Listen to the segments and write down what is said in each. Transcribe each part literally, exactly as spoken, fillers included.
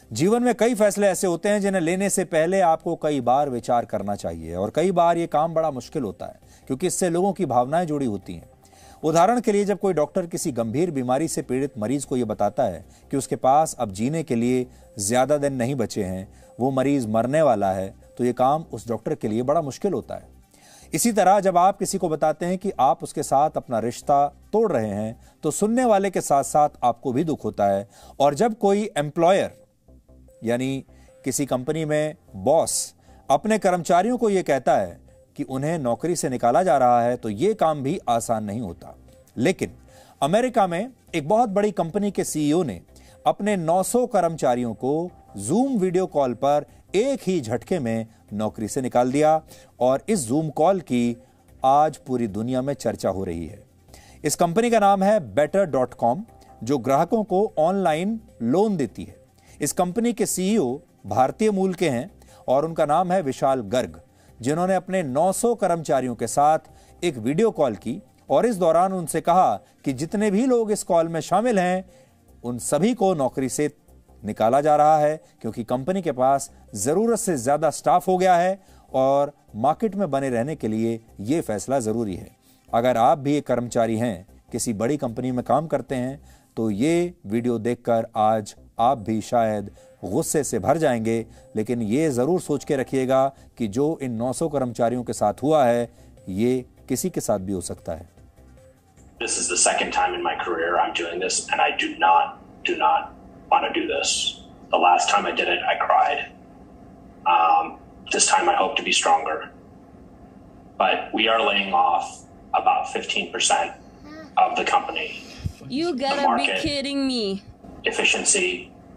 जीवन में कई फैसले ऐसे होते हैं जिन्हें लेने से पहले आपको कई बार विचार करना चाहिए, और कई बार यह काम बड़ा मुश्किल होता है क्योंकि इससे लोगों की भावनाएं जुड़ी होती हैं। उदाहरण के लिए, जब कोई डॉक्टर किसी गंभीर बीमारी से पीड़ित मरीज को यह बताता है कि उसके पास अब जीने के लिए ज्यादा दिन नहीं बचे हैं, वो मरीज मरने वाला है, तो यह काम उस डॉक्टर के लिए बड़ा मुश्किल होता है। इसी तरह जब आप किसी को बताते हैं कि आप उसके साथ अपना रिश्ता तोड़ रहे हैं, तो सुनने वाले के साथ साथ आपको भी दुख होता है। और जब कोई एम्प्लॉयर यानी किसी कंपनी में बॉस अपने कर्मचारियों को यह कहता है कि उन्हें नौकरी से निकाला जा रहा है, तो यह काम भी आसान नहीं होता। लेकिन अमेरिका में एक बहुत बड़ी कंपनी के सीईओ ने अपने नौ सौ कर्मचारियों को जूम वीडियो कॉल पर एक ही झटके में नौकरी से निकाल दिया, और इस जूम कॉल की आज पूरी दुनिया में चर्चा हो रही है। इस कंपनी का नाम है बेटर डॉट कॉम, जो ग्राहकों को ऑनलाइन लोन देती है। इस कंपनी के सीईओ भारतीय मूल के हैं और उनका नाम है विशाल गर्ग, जिन्होंने अपने नौ सौ कर्मचारियों के साथ एक वीडियो कॉल की और इस दौरान उनसे कहा कि जितने भी लोग इस कॉल में शामिल हैं, उन सभी को नौकरी से निकाला जा रहा है, क्योंकि कंपनी के पास जरूरत से ज्यादा स्टाफ हो गया है और मार्केट में बने रहने के लिए यह फैसला जरूरी है। अगर आप भी एक कर्मचारी हैं, किसी बड़ी कंपनी में काम करते हैं, तो ये वीडियो देखकर आज आप भी शायद गुस्से से भर जाएंगे, लेकिन ये जरूर सोच के रखिएगा कि जो इन नौ सौ कर्मचारियों के साथ हुआ है, ये किसी के साथ भी हो सकता है। This is the second time in my career I'm doing this, and I do not, do not want to do this. The last time I did it, I cried. Um, this time I hope to be stronger. But we are laying off about fifteen percent of the company. You gotta be kidding me. Efficiency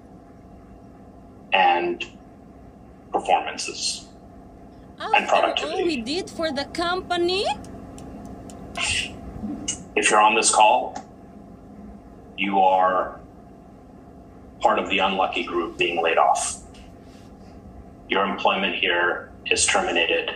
and performances After and productivity. all we did for the company? If you're on this call, you are part of the unlucky group being laid off. Your employment here is terminated.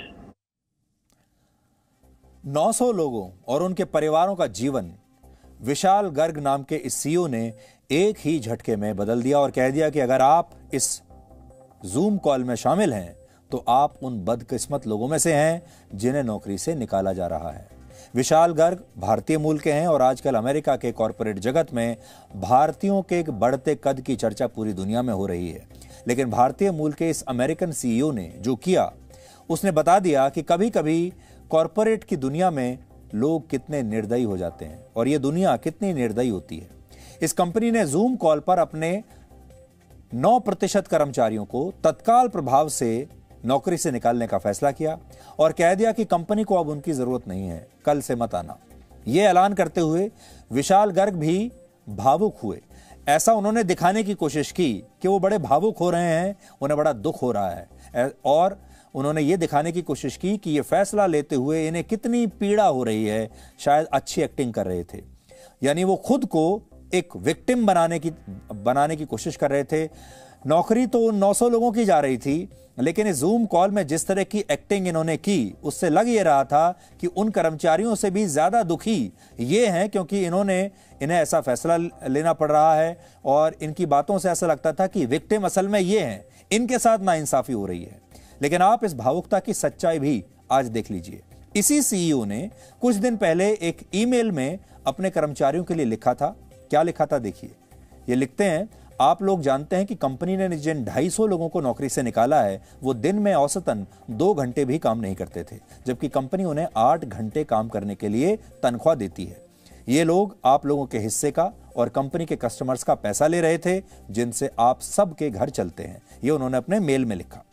नौ सौ लोगों और उनके परिवारों का जीवन विशाल गर्ग नाम के इस सीईओ ने एक ही झटके में बदल दिया और कह दिया कि अगर आप इस जूम कॉल में शामिल हैं, तो आप उन बदकिस्मत लोगों में से हैं जिन्हें नौकरी से निकाला जा रहा है। विशाल गर्ग भारतीय मूल के हैं और आजकल अमेरिका के कॉरपोरेट जगत में भारतीयों के एक बढ़ते कद की चर्चा पूरी दुनिया में हो रही है। लेकिन भारतीय मूल के इस अमेरिकन सीईओ ने जो किया, उसने बता दिया कि कभी कभी कॉरपोरेट की दुनिया में लोग कितने निर्दयी हो जाते हैं और ये दुनिया कितनी निर्दयी होती है। इस कंपनी ने जूम कॉल पर अपने नौ प्रतिशत कर्मचारियों को तत्काल प्रभाव से नौकरी से निकालने का फैसला किया और कह दिया कि कंपनी को अब उनकी जरूरत नहीं है, कल से मत आना। यह ऐलान करते हुए विशाल गर्ग भी भावुक हुए। ऐसा उन्होंने दिखाने की कोशिश की कि वो बड़े भावुक हो रहे हैं, उन्हें बड़ा दुख हो रहा है, और उन्होंने ये दिखाने की कोशिश की कि ये फैसला लेते हुए इन्हें कितनी पीड़ा हो रही है। शायद अच्छी एक्टिंग कर रहे थे, यानी वो खुद को एक विक्टिम बनाने की बनाने की कोशिश कर रहे थे। नौकरी तो उन नौ सौ लोगों की जा रही थी, लेकिन इस जूम कॉल में जिस तरह की एक्टिंग इन्होंने की, उससे लग ये रहा था कि उन कर्मचारियों से भी ज्यादा दुखी ये हैं, क्योंकि इन्होंने इन्हें ऐसा फैसला लेना पड़ रहा है और इनकी बातों से ऐसा लगता था कि विक्टिम असल में ये हैं, इनके साथ नाइंसाफी हो रही है। लेकिन आप इस भावुकता की सच्चाई भी आज देख लीजिए। इसी सीईओ ने कुछ दिन पहले एक ईमेल में अपने कर्मचारियों के लिए लिखा था। क्या लिखा था देखिए। ये लिखते हैं, आप लोग जानते हैं कि कंपनी ने जिन ढाई सौ लोगों को नौकरी से निकाला है, वो दिन में औसतन दो घंटे भी काम नहीं करते थे, जबकि कंपनी उन्हें आठ घंटे काम करने के लिए तनख्वाह देती है। ये लोग आप लोगों के हिस्से का और कंपनी के कस्टमर्स का पैसा ले रहे थे, जिनसे आप सबके घर चलते हैं। ये उन्होंने अपने मेल में लिखा।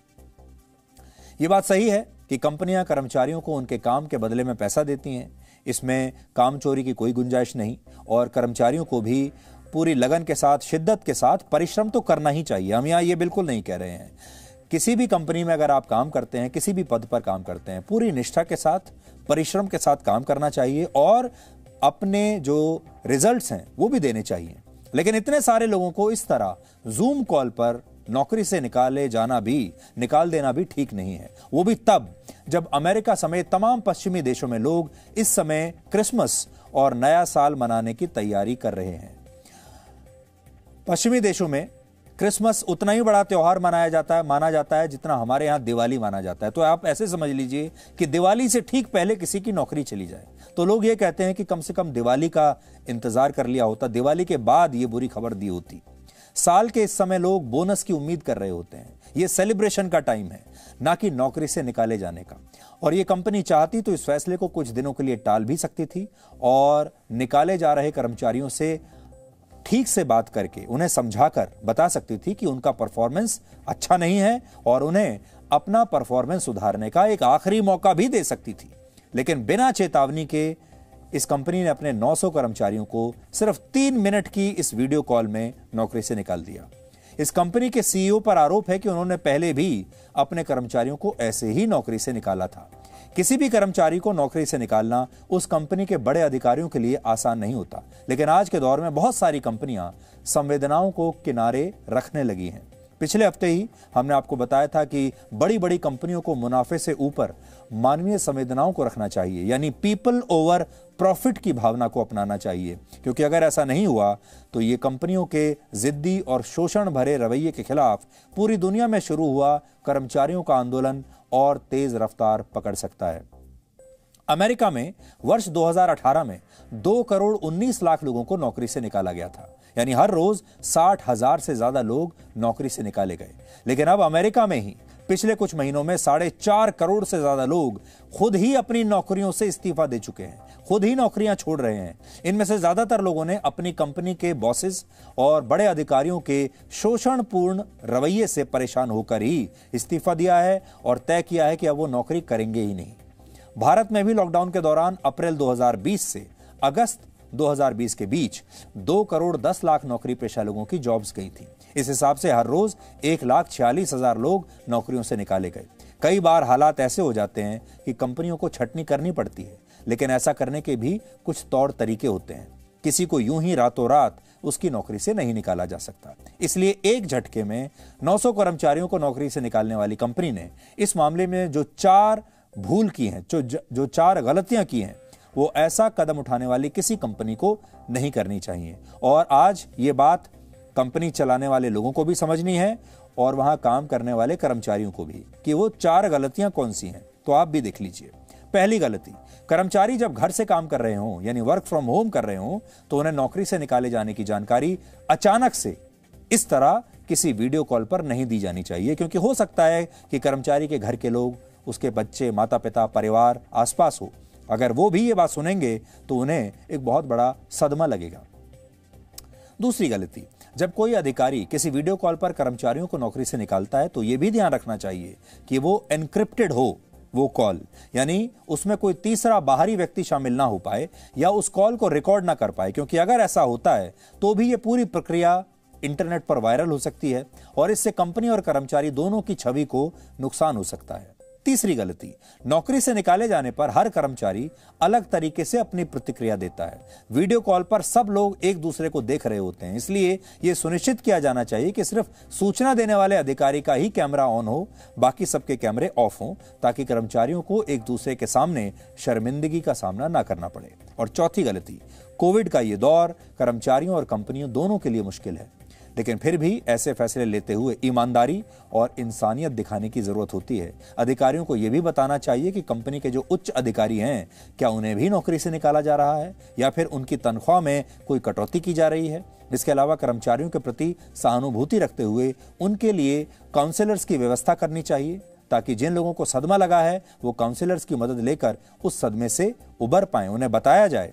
ये बात सही है कि कंपनियां कर्मचारियों को उनके काम के बदले में पैसा देती हैं, इसमें काम चोरी की कोई गुंजाइश नहीं, और कर्मचारियों को भी पूरी लगन के साथ, शिद्दत के साथ परिश्रम तो करना ही चाहिए। हम यहाँ ये बिल्कुल नहीं कह रहे हैं। किसी भी कंपनी में अगर आप काम करते हैं, किसी भी पद पर काम करते हैं, पूरी निष्ठा के साथ, परिश्रम के साथ काम करना चाहिए और अपने जो रिजल्ट्स हैं वो भी देने चाहिए। लेकिन इतने सारे लोगों को इस तरह जूम कॉल पर नौकरी से निकाले जाना भी निकाल देना भी ठीक नहीं है, वो भी तब जब अमेरिका समेत तमाम पश्चिमी देशों में लोग इस समय क्रिसमस और नया साल मनाने की तैयारी कर रहे हैं। पश्चिमी देशों में क्रिसमस उतना ही बड़ा त्योहार मनाया जाता है माना जाता है जितना हमारे यहाँ दिवाली माना जाता है। तो आप ऐसे समझ लीजिए कि दिवाली से ठीक पहले किसी की नौकरी चली जाए तो लोग ये कहते हैं कि कम से कम दिवाली का इंतजार कर लिया होता, दिवाली के बाद ये बुरी खबर दी होती। साल के इस समय लोग बोनस की उम्मीद कर रहे होते हैं, ये सेलिब्रेशन का टाइम है, ना कि नौकरी से निकाले जाने का। और ये कंपनी चाहती तो इस फैसले को कुछ दिनों के लिए टाल भी सकती थी और निकाले जा रहे कर्मचारियों से ठीक से बात करके उन्हें समझाकर बता सकती थी कि उनका परफॉर्मेंस अच्छा नहीं है और उन्हें अपना परफॉर्मेंस सुधारने का एक आखिरी मौका भी दे सकती थी। लेकिन बिना चेतावनी के इस कंपनी ने अपने नौ सौ कर्मचारियों को सिर्फ तीन मिनट की इस वीडियो कॉल में नौकरी से निकाल दिया। इस कंपनी के सीईओ पर आरोप है कि उन्होंने पहले भी अपने कर्मचारियों को ऐसे ही नौकरी से निकाला था। किसी भी कर्मचारी को नौकरी से निकालना उस कंपनी के बड़े अधिकारियों के लिए आसान नहीं होता, लेकिन आज के दौर में बहुत सारी कंपनियां संवेदनाओं को किनारे रखने लगी हैं। पिछले हफ्ते ही हमने आपको बताया था कि बड़ी बड़ी कंपनियों को मुनाफे से ऊपर मानवीय संवेदनाओं को रखना चाहिए, यानी पीपल ओवर प्रॉफिट की भावना को अपनाना चाहिए, क्योंकि अगर ऐसा नहीं हुआ तो ये कंपनियों के जिद्दी और शोषण भरे रवैये के खिलाफ पूरी दुनिया में शुरू हुआ कर्मचारियों का आंदोलन और तेज रफ्तार पकड़ सकता है। अमेरिका में वर्ष दो हज़ार अठारह में दो करोड़ उन्नीस लाख लोगों को नौकरी से निकाला गया था, यानी हर रोज साठ हजार से ज्यादा लोग नौकरी से निकाले गए। लेकिन अब अमेरिका में ही पिछले कुछ महीनों में साढ़े चार करोड़ से ज्यादा लोग खुद ही अपनी नौकरियों से इस्तीफा दे चुके हैं, खुद ही नौकरियां छोड़ रहे हैं। इनमें से ज्यादातर लोगों ने अपनी कंपनी के बॉसेस और बड़े अधिकारियों के शोषणपूर्ण रवैये से परेशान होकर ही इस्तीफा दिया है और तय किया है कि अब वो नौकरी करेंगे ही नहीं। भारत में भी लॉकडाउन के दौरान अप्रैल दो हज़ार बीस से अगस्त दो हज़ार बीस के बीच दो करोड़ दस लाख नौकरी पेशा लोगों की जॉब्स गई थी। इस हिसाब से हर रोज एक लाख छियालीस हजार लोग नौकरियों से निकाले गए। कई बार हालात ऐसे हो जाते हैं कि कंपनियों को छटनी करनी पड़ती है, लेकिन ऐसा करने के भी कुछ तौर तरीके होते हैं। किसी को यूं ही रातों रात उसकी नौकरी से नहीं निकाला जा सकता। इसलिए एक झटके में नौ सौ कर्मचारियों को नौकरी से निकालने वाली कंपनी ने इस मामले में जो चार भूल की हैं, जो जो चार गलतियां की हैं, वो ऐसा कदम उठाने वाली किसी कंपनी को नहीं करनी चाहिए। और आज ये बात कंपनी चलाने वाले लोगों को भी समझनी है और वहां काम करने वाले कर्मचारियों को भी, कि वो चार गलतियां कौन सी हैं। तो आप भी देख लीजिए। पहली गलती, कर्मचारी जब घर से काम कर रहे हों यानी वर्क फ्रॉम होम कर रहे हों तो उन्हें नौकरी से निकाले जाने की जानकारी अचानक से इस तरह किसी वीडियो कॉल पर नहीं दी जानी चाहिए, क्योंकि हो सकता है कि कर्मचारी के घर के लोग, उसके बच्चे, माता पिता, परिवार आसपास हो। अगर वो भी ये बात सुनेंगे तो उन्हें एक बहुत बड़ा सदमा लगेगा। दूसरी गलती, जब कोई अधिकारी किसी वीडियो कॉल पर कर्मचारियों को नौकरी से निकालता है तो यह भी ध्यान रखना चाहिए कि वो एनक्रिप्टेड हो वो कॉल, यानी उसमें कोई तीसरा बाहरी व्यक्ति शामिल ना हो पाए या उस कॉल को रिकॉर्ड ना कर पाए, क्योंकि अगर ऐसा होता है तो भी ये पूरी प्रक्रिया इंटरनेट पर वायरल हो सकती है और इससे कंपनी और कर्मचारी दोनों की छवि को नुकसान हो सकता है। तीसरी गलती, नौकरी से निकाले जाने पर हर कर्मचारी अलग तरीके से अपनी प्रतिक्रिया देता है। वीडियो कॉल पर सब लोग एक दूसरे को देख रहे होते हैं, इसलिए यह सुनिश्चित किया जाना चाहिए कि सिर्फ सूचना देने वाले अधिकारी का ही कैमरा ऑन हो, बाकी सबके कैमरे ऑफ हों, ताकि कर्मचारियों को एक दूसरे के सामने शर्मिंदगी का सामना ना करना पड़े। और चौथी गलती, कोविड का यह दौर कर्मचारियों और कंपनियों दोनों के लिए मुश्किल है, लेकिन फिर भी ऐसे फैसले लेते हुए ईमानदारी और इंसानियत दिखाने की जरूरत होती है। अधिकारियों को यह भी बताना चाहिए कि कंपनी के जो उच्च अधिकारी हैं, क्या उन्हें भी नौकरी से निकाला जा रहा है या फिर उनकी तनख्वाह में कोई कटौती की जा रही है। इसके अलावा कर्मचारियों के प्रति सहानुभूति रखते हुए उनके लिए काउंसलर्स की व्यवस्था करनी चाहिए, ताकि जिन लोगों को सदमा लगा है वो काउंसलर्स की मदद लेकर उस सदमे से उबर पाएं। उन्हें बताया जाए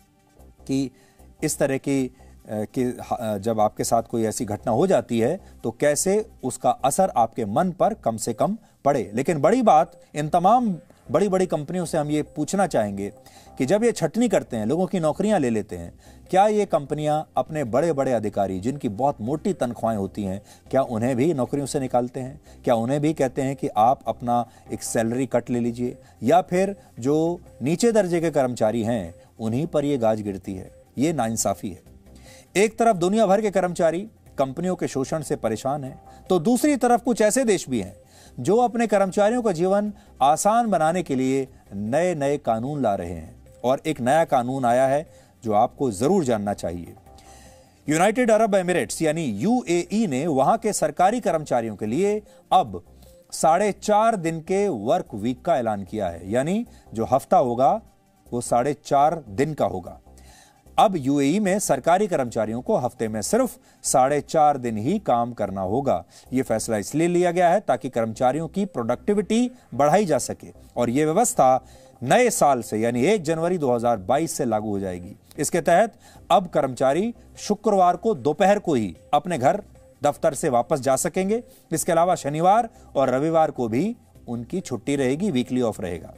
कि इस तरह की कि जब आपके साथ कोई ऐसी घटना हो जाती है तो कैसे उसका असर आपके मन पर कम से कम पड़े। लेकिन बड़ी बात, इन तमाम बड़ी बड़ी कंपनियों से हम ये पूछना चाहेंगे कि जब ये छटनी करते हैं, लोगों की नौकरियां ले लेते हैं, क्या ये कंपनियां अपने बड़े बड़े अधिकारी जिनकी बहुत मोटी तनख्वाहें होती हैं, क्या उन्हें भी नौकरियों से निकालते हैं? क्या उन्हें भी कहते हैं कि आप अपना एक सैलरी कट ले लीजिए? या फिर जो नीचे दर्जे के कर्मचारी हैं उन्हीं पर यह गाज गिरती है? ये नाइंसाफी है। एक तरफ दुनिया भर के कर्मचारी कंपनियों के शोषण से परेशान हैं, तो दूसरी तरफ कुछ ऐसे देश भी हैं जो अपने कर्मचारियों का जीवन आसान बनाने के लिए नए नए कानून ला रहे हैं। और एक नया कानून आया है जो आपको जरूर जानना चाहिए। यूनाइटेड अरब एमिरेट्स यानी यूएई ने वहां के सरकारी कर्मचारियों के लिए अब साढ़े चार दिन के वर्क वीक का ऐलान किया है, यानी जो हफ्ता होगा वो साढ़े चार दिन का होगा। अब यूएई में सरकारी कर्मचारियों को हफ्ते में सिर्फ साढ़े चार दिन ही काम करना होगा। यह फैसला इसलिए लिया गया है ताकि कर्मचारियों की प्रोडक्टिविटी बढ़ाई जा सके और यह व्यवस्था नए साल से यानी एक जनवरी दो हज़ार बाईस से लागू हो जाएगी। इसके तहत अब कर्मचारी शुक्रवार को दोपहर को ही अपने घर दफ्तर से वापस जा सकेंगे। इसके अलावा शनिवार और रविवार को भी उनकी छुट्टी रहेगी, वीकली ऑफ रहेगा।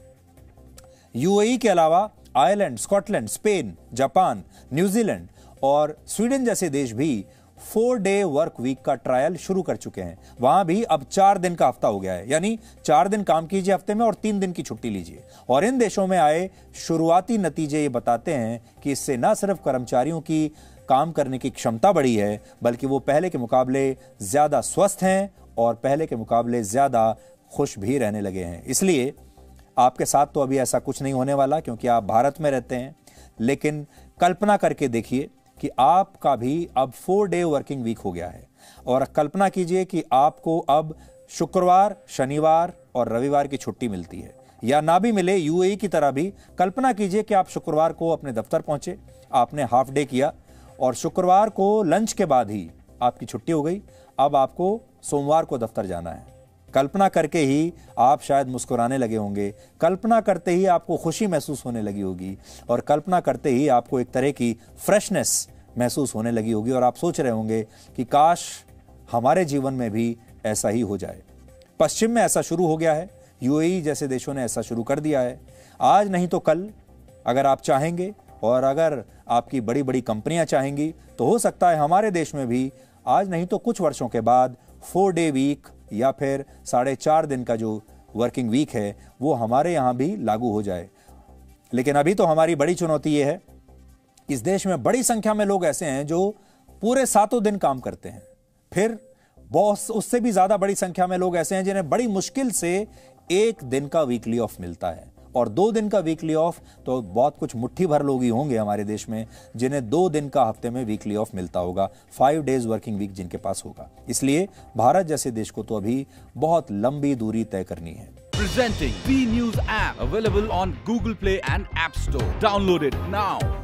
यूएई के अलावा Ireland, Scotland, Spain, Japan, New Zealand और स्वीडन जैसे देश भी फोर डे वर्क वीक का ट्रायल शुरू कर चुके हैं। वहां भी अब चार दिन का हफ्ता हो गया है, यानी चार दिन काम कीजिए हफ्ते में और तीन दिन की छुट्टी लीजिए। और इन देशों में आए शुरुआती नतीजे ये बताते हैं कि इससे न सिर्फ कर्मचारियों की काम करने की क्षमता बढ़ी है, बल्कि वो पहले के मुकाबले ज्यादा स्वस्थ हैं और पहले के मुकाबले ज्यादा खुश भी रहने लगे हैं। इसलिए आपके साथ तो अभी ऐसा कुछ नहीं होने वाला क्योंकि आप भारत में रहते हैं, लेकिन कल्पना करके देखिए कि आपका भी अब फोर डे वर्किंग वीक हो गया है और कल्पना कीजिए कि आपको अब शुक्रवार, शनिवार और रविवार की छुट्टी मिलती है, या ना भी मिले यूएई की तरह भी कल्पना कीजिए कि आप शुक्रवार को अपने दफ्तर पहुंचे, आपने हाफ डे किया और शुक्रवार को लंच के बाद ही आपकी छुट्टी हो गई। अब आपको सोमवार को दफ्तर जाना है। कल्पना करके ही आप शायद मुस्कुराने लगे होंगे, कल्पना करते ही आपको खुशी महसूस होने लगी होगी और कल्पना करते ही आपको एक तरह की फ्रेशनेस महसूस होने लगी होगी और आप सोच रहे होंगे कि काश हमारे जीवन में भी ऐसा ही हो जाए। पश्चिम में ऐसा शुरू हो गया है, यूएई जैसे देशों ने ऐसा शुरू कर दिया है। आज नहीं तो कल अगर आप चाहेंगे और अगर आपकी बड़ी बड़ी कंपनियां चाहेंगी तो हो सकता है हमारे देश में भी आज नहीं तो कुछ वर्षों के बाद फोर डे वीक या फिर साढ़े चार दिन का जो वर्किंग वीक है वो हमारे यहां भी लागू हो जाए। लेकिन अभी तो हमारी बड़ी चुनौती ये है, इस देश में बड़ी संख्या में लोग ऐसे हैं जो पूरे सातों दिन काम करते हैं। फिर बहुत उससे भी ज्यादा बड़ी संख्या में लोग ऐसे हैं जिन्हें बड़ी मुश्किल से एक दिन का वीकली ऑफ मिलता है और दो दिन का वीकली ऑफ तो बहुत कुछ मुट्ठी भर लोग ही होंगे हमारे देश में जिन्हें दो दिन का हफ्ते में वीकली ऑफ मिलता होगा, फाइव डेज वर्किंग वीक जिनके पास होगा। इसलिए भारत जैसे देश को तो अभी बहुत लंबी दूरी तय करनी है। Presenting B News app available on Google Play and App Store. Download it now.